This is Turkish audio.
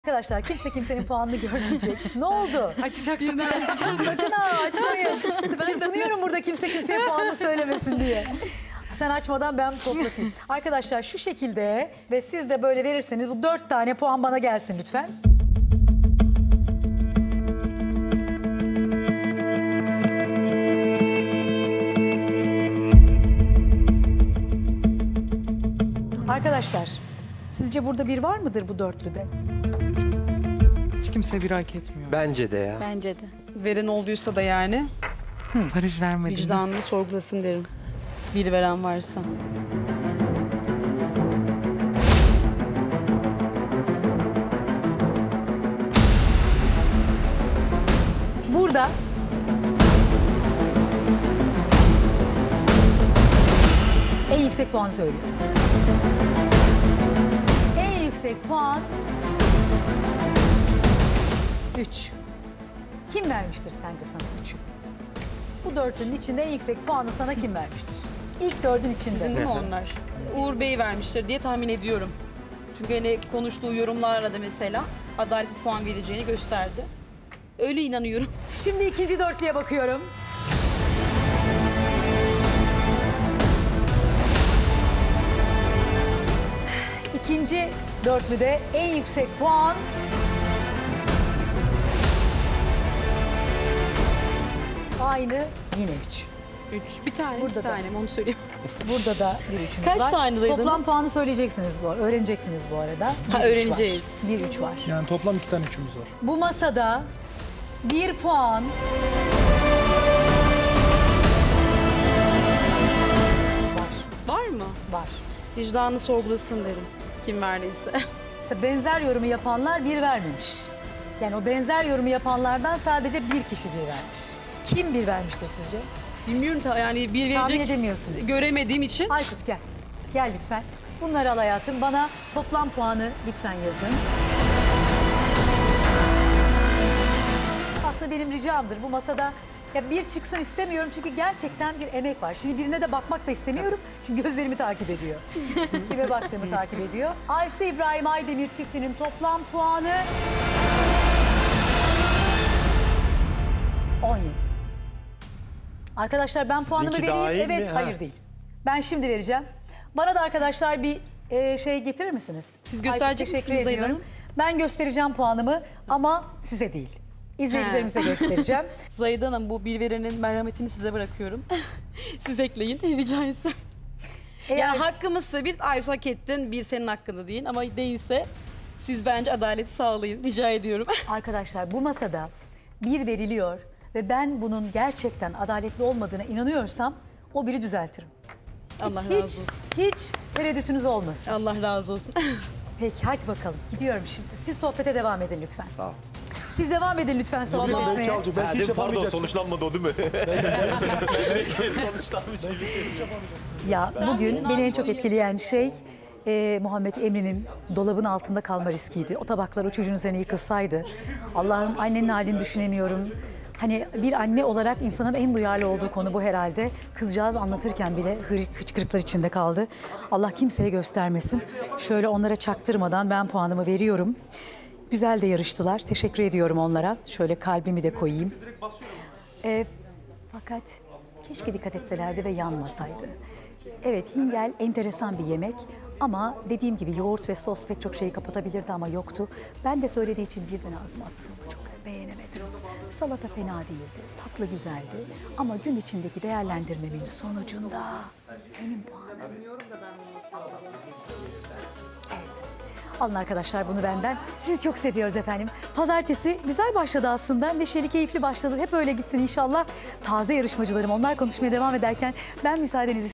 Arkadaşlar kimse kimsenin puanını görmeyecek. Ne oldu? Açacaktım. Sakın ha açmayın. Kız çırpınıyorum burada kimse kimseye puanını söylemesin diye. Sen açmadan ben toplatayım. Arkadaşlar şu şekilde ve siz de böyle verirseniz bu 4 tane puan bana gelsin lütfen. Arkadaşlar sizce burada bir var mıdır bu dörtlüde? Hiç kimse bir hak etmiyor. Bence de ya. Bence de. Veren olduysa da yani Barış vermedi. vicdanını sorgulasın derim. Bir veren varsa. Burada en yüksek puan söylüyor. En yüksek puan 3. Kim vermiştir sence sana 3'ü? Bu dörtlünün içinde en yüksek puanı sana kim vermiştir? İlk dördün içinde. Sizin değil mi onlar? Uğur Bey vermiştir diye tahmin ediyorum. Çünkü hani konuştuğu yorumlarla da mesela adaletli puan vereceğini gösterdi. Öyle inanıyorum. Şimdi ikinci dörtlüye bakıyorum. İkinci dörtlüde en yüksek puan aynı yine 3. 3. Bir tane, Burada bir da. tane onu söyleyeyim. Burada da bir üçümüz Kaç var. tanedaydın? Toplam puanı söyleyeceksiniz öğreneceksiniz bu arada. Ha, öğreneceğiz. 1-3 var. Yani toplam 2 tane üçümüz var. Bu masada 1 puan Var mı? var. Vicdanını sorgulasın derim. Kim verdiyse. Mesela benzer yorumu yapanlar 1 vermemiş. Yani o benzer yorumu yapanlardan sadece bir kişi 1 vermiş. Kim 1 vermiştir sizce? Bilmiyorum yani bir Tahmin verecek edemiyorsunuz. göremediğim için. Aykut gel. Gel lütfen. Bunları al hayatım. Bana toplam puanı lütfen yazın. Aslında benim ricamdır bu masada ya bir çıksın istemiyorum çünkü gerçekten bir emek var. Şimdi birine de bakmak da istemiyorum çünkü gözlerimi takip ediyor. Kime baktığımı takip ediyor. Aysu İbrahim Aydemir çiftinin toplam puanı 17. Arkadaşlar ben puanımı Sizinki vereyim. dahil mi? Evet, Ha. hayır değil. Ben şimdi vereceğim. Bana da arkadaşlar bir şey getirir misiniz? Siz gösterecek Aykut, teşekkür misiniz Zeydan ediyorum. Hanım? Ben göstereceğim puanımı ama size değil. İzleyicilerimize göstereceğim. Zahide Hanım bu bir verenin merhametini size bırakıyorum. Siz ekleyin rica etsem. Eğer Yani hakkımızsa bir Aysu hak ettin, bir senin hakkında deyin ama değilse siz bence adaleti sağlayın rica ediyorum. arkadaşlar bu masada 1 veriliyor ve ben bunun gerçekten adaletli olmadığına inanıyorsam o biri düzeltirim. Allah hiç, razı olsun. Hiç tereddütünüz olmasın. Allah razı olsun. Peki hadi bakalım gidiyorum şimdi. Siz sohbete devam edin lütfen. Sağ ol. Siz devam edin lütfen sohbet Vallahi- etmeye. Belki Ha, hiç değil mi? Pardon yapamayacaksın. sonuçlanmadı o değil mi? Sonuçlanmayacak. Ya Sen bugün beni beni en ne çok yapıyorsun? etkileyen şey Muhammed Emre'nin dolabın altında kalma riskiydi. O tabaklar o çocuğun üzerine yıkılsaydı. Allah'ım annenin halini düşünemiyorum. Hani bir anne olarak insanın en duyarlı olduğu konu bu herhalde. Kızcağız anlatırken bile hıçkırıklar içinde kaldı. Allah kimseye göstermesin. Şöyle onlara çaktırmadan ben puanımı veriyorum. Güzel de yarıştılar. Teşekkür ediyorum onlara. Şöyle kalbimi de koyayım. Fakat keşke dikkat etselerdi ve yanmasaydı. Evet, hingel enteresan bir yemek ama dediğim gibi yoğurt ve sos pek çok şeyi kapatabilirdi ama yoktu. Ben de söylediği için birden ağzıma attım. Çok da beğenemedim. Salata fena değildi, tatlı güzeldi ama gün içindeki değerlendirmemin sonucunda benim puanım. Evet. Alın arkadaşlar bunu benden. Sizi çok seviyoruz efendim. Pazartesi güzel başladı aslında. Neşeli, keyifli başladı. Hep öyle gitsin inşallah. Taze yarışmacılarım onlar konuşmaya devam ederken ben müsaadenizi